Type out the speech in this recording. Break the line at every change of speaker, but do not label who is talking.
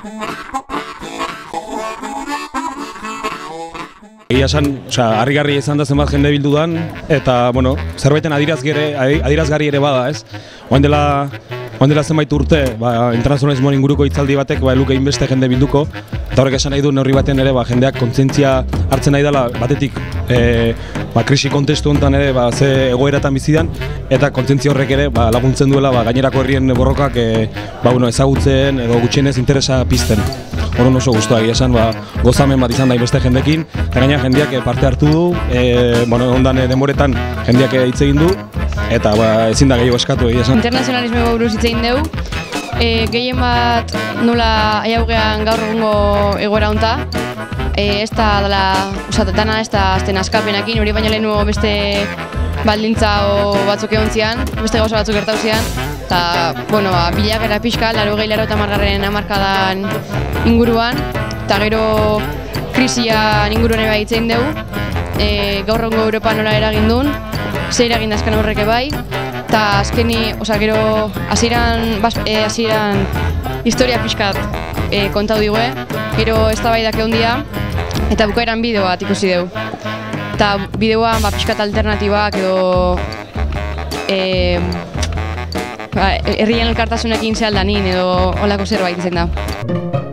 Egia esan, harrigarria izan da zenbat jende bildu dan, eta, bueno, zerbaiten adierazgarri ere bada, ez? Oain dela zenbait urte, internazionalismoan inguruko hitzaldi batek luke inbeste jende bilduko, eta horrek esan nahi du neurri baten ere jendeak kontzientzia hartzen nahi dela batetik krisi kontestu honetan ere ze egoeratan bizidan, eta kontzientzia horrek ere laguntzen duela gainerako herrien borrokak ezagutzen edo gutxienez interesa pizten. Horren oso guztua egia esan, gozamen bat izan da beste jendekin, eta gaina jendeak parte hartu du, ondan denboretan jendeak hitz egin du, eta ezin da gehiago eskatu egia esan.
Internazionalismo buruz hitz egin dugu, gehien bat nola aiaugean gaur egungo egoera honta, ez da dana ez da azten askapenakin, hori baina lehenuo beste baldintza batzuk egon zian, beste gauza batzuk gertatu zian, eta bilakera pixka, 80-90 hamarkadan inguruan, eta gero krisian inguruan eba hitz egin dugu, gaur egungo Europa nola eragin duen, ze eragin dazkan horreke bai, eta azkeni, gero hasieran historia pixkat kontatu digue, gero eztabaidak egon dira, eta bukaeran bideo bat ikusi dugu. Eta bideoan pixkat alternatibak edo herrien elkartasunekin zehaldanin edo holako zerbait izan da.